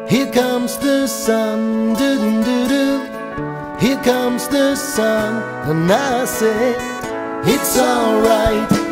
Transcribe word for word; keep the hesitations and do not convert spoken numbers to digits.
Here comes the sun, doo doo doo doo. Here comes the sun, and I say it's alright.